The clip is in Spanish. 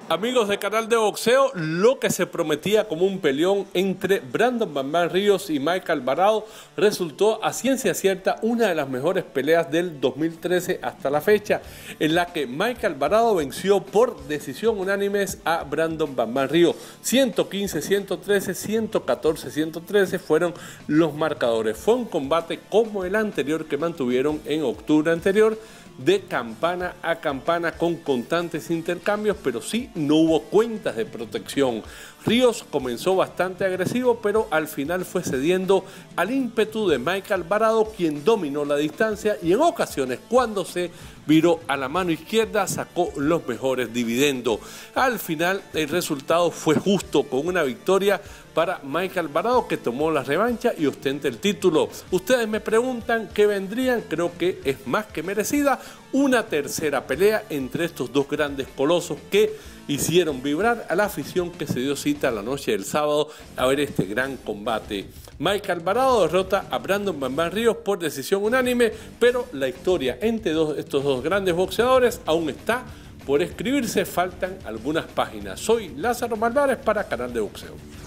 Amigos de Canal de Boxeo, lo que se prometía como un peleón entre Brandon Bam Bam Ríos y Mike Alvarado resultó a ciencia cierta una de las mejores peleas del 2013 hasta la fecha, en la que Mike Alvarado venció por decisión unánime a Brandon Bam Bam Ríos. 115-113, 114-113 fueron los marcadores. Fue un combate como el anterior que mantuvieron en octubre anterior, de campana a campana con constantes intercambios, pero sí no hubo cuentas de protección. Ríos comenzó bastante agresivo, pero al final fue cediendo al ímpetu de Mike Alvarado, quien dominó la distancia y en ocasiones, cuando se viró a la mano izquierda, sacó los mejores dividendos. Al final el resultado fue justo, con una victoria para Mike Alvarado, que tomó la revancha y ostenta el título. Ustedes me preguntan qué vendrían. Creo que es más que merecida una tercera pelea entre estos dos grandes colosos que hicieron vibrar a la afición que se dio cita la noche del sábado a ver este gran combate. Mike Alvarado derrota a Brandon Bam Bam Ríos por decisión unánime, pero la historia entre estos dos grandes boxeadores aún está por escribirse. Faltan algunas páginas. Soy Lázaro Malvares para Canal de Boxeo.